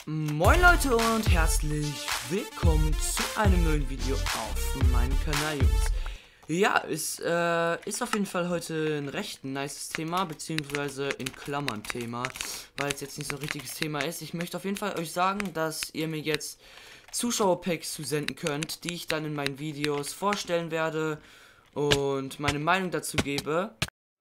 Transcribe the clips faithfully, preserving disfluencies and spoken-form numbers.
Moin Leute und herzlich willkommen zu einem neuen Video auf meinem Kanal, Jungs. Ja, es äh, ist auf jeden Fall heute ein recht nices Thema, beziehungsweise in Klammern Thema, weil es jetzt nicht so ein richtiges Thema ist. Ich möchte auf jeden Fall euch sagen, dass ihr mir jetzt Zuschauerpacks zusenden könnt, die ich dann in meinen Videos vorstellen werde und meine Meinung dazu gebe.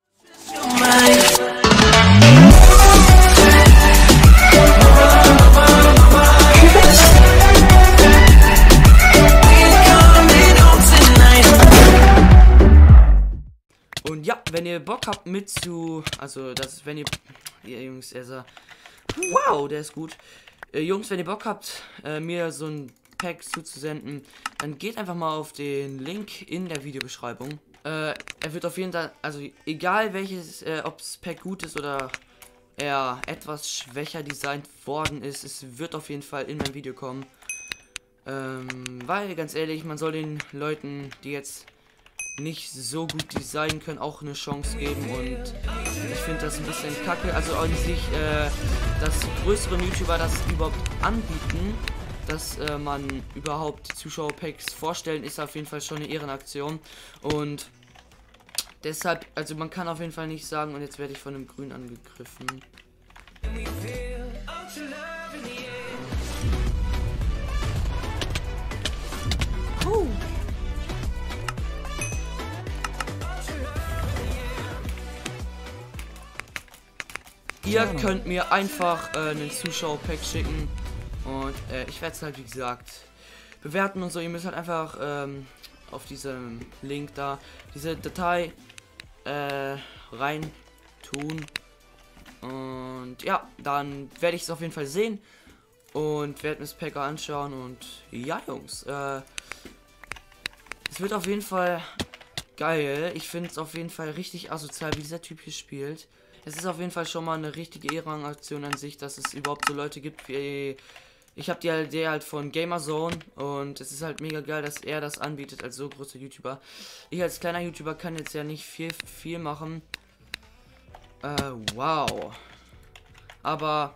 Und ja, wenn ihr Bock habt mit zu, also das, wenn ihr, ja Jungs, er sagt, wow, der ist gut. Äh, Jungs, wenn ihr Bock habt, äh, mir so ein Pack zuzusenden, dann geht einfach mal auf den Link in der Videobeschreibung. Äh, er wird auf jeden Fall, also egal welches, äh, ob das Pack gut ist oder er etwas schwächer designt worden ist, es wird auf jeden Fall in mein Video kommen. Ähm, weil, ganz ehrlich, man soll den Leuten, die jetzt nicht so gut designen können, auch eine Chance geben, und ich finde das ein bisschen kacke. Also an sich, äh, dass größere YouTuber das überhaupt anbieten, dass äh, man überhaupt Zuschauerpacks vorstellen, ist auf jeden Fall schon eine Ehrenaktion. Und deshalb, also man kann auf jeden Fall nicht sagen, und jetzt werde ich von einem Grün angegriffen. Oh. Ihr könnt mir einfach äh, einen Zuschauerpack schicken und äh, ich werde es halt, wie gesagt, bewerten und so. Ihr müsst halt einfach ähm, auf diesem Link da diese Datei äh, rein tun, und ja, dann werde ich es auf jeden Fall sehen und werde mir das Pack anschauen. Und ja, Jungs, äh, es wird auf jeden Fall geil. Ich finde es auf jeden Fall richtig asozial, wie dieser Typ hier spielt. Es ist auf jeden Fall schon mal eine richtige Ehrenaktion an sich, dass es überhaupt so Leute gibt wie... Ich habe die halt, die halt von Gamerzone, und es ist halt mega geil, dass er das anbietet als so großer YouTuber. Ich als kleiner YouTuber kann jetzt ja nicht viel, viel machen. Äh, wow. Aber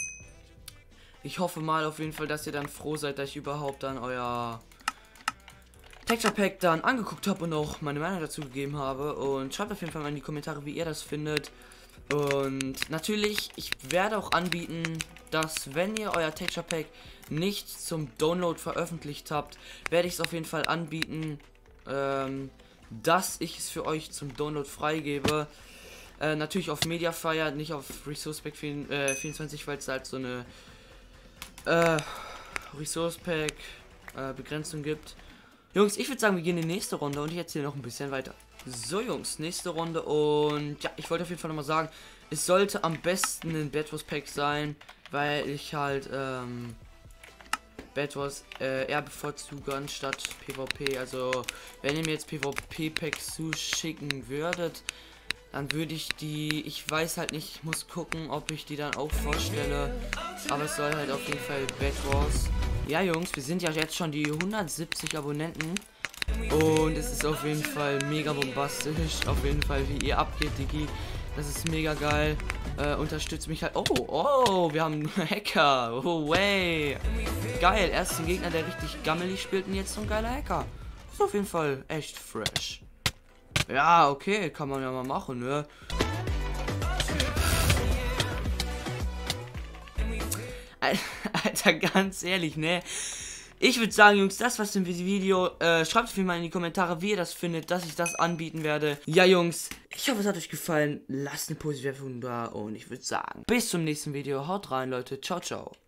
ich hoffe mal auf jeden Fall, dass ihr dann froh seid, dass ich überhaupt dann euer Texture Pack dann angeguckt habe und auch meine Meinung dazu gegeben habe. Und schreibt auf jeden Fall mal in die Kommentare, wie ihr das findet. Und natürlich, ich werde auch anbieten, dass wenn ihr euer Texture Pack nicht zum Download veröffentlicht habt, werde ich es auf jeden Fall anbieten, ähm, dass ich es für euch zum Download freigebe. Äh, natürlich auf Mediafire, nicht auf Resource Pack vierundzwanzig, weil es halt so eine äh, Resource Pack äh, Begrenzung gibt. Jungs, ich würde sagen, wir gehen in die nächste Runde und ich erzähle noch ein bisschen weiter. So, Jungs, nächste Runde, und ja, ich wollte auf jeden Fall nochmal sagen, es sollte am besten ein Bed Wars Pack sein, weil ich halt ähm, Bed Wars äh, eher bevorzuge anstatt PvP. Also, wenn ihr mir jetzt PvP Packs zuschicken würdet, dann würde ich die, ich weiß halt nicht, ich muss gucken, ob ich die dann auch vorstelle, aber es soll halt auf jeden Fall Bed Wars. Ja, Jungs, wir sind ja jetzt schon die hundertsiebzig Abonnenten. Und es ist auf jeden Fall mega bombastisch. Auf jeden Fall, wie ihr abgeht, Digi. Das ist mega geil. Äh, unterstützt mich halt. Oh, oh, wir haben einen Hacker. Oh, way. Geil. Erst ein Gegner, der richtig gammelig spielt, und jetzt so ein geiler Hacker. Ist auf jeden Fall echt fresh. Ja, okay, kann man ja mal machen, ne? Alter, ganz ehrlich, ne? Ich würde sagen, Jungs, das war's im Video. Äh, schreibt es mir mal in die Kommentare, wie ihr das findet, dass ich das anbieten werde. Ja, Jungs, ich hoffe, es hat euch gefallen. Lasst eine positive Bewertung da, und ich würde sagen, bis zum nächsten Video. Haut rein, Leute. Ciao, ciao.